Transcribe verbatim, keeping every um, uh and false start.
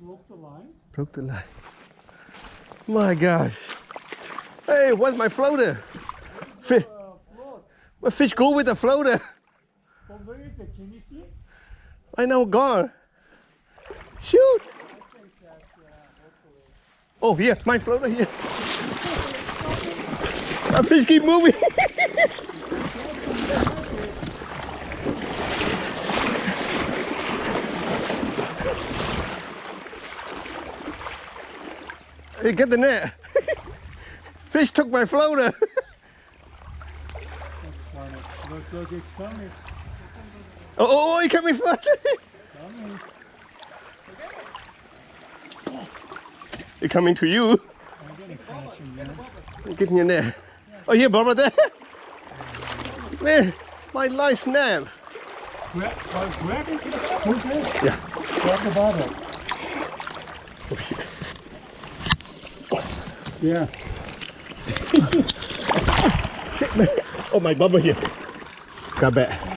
Broke the line. Broke the line. My gosh. Hey, what's my floater? Fish. My fish go with the floater. Oh, where is it? Can you see it? I know, gone. Shoot. Oh, here, my floater here. My fish keep moving. Hey, get the net. Fish took my floater. That's funny. Look, look, it's coming. Oh, oh, he coming fast. Coming. He coming to you. I'm gonna catch him, man. Give me your net. Oh, here, Barbara, there. Man, my line snap. Grab, uh, grab it. Okay. Yeah. Grab the bottle. Yeah. Oh, my bubble here. Got back.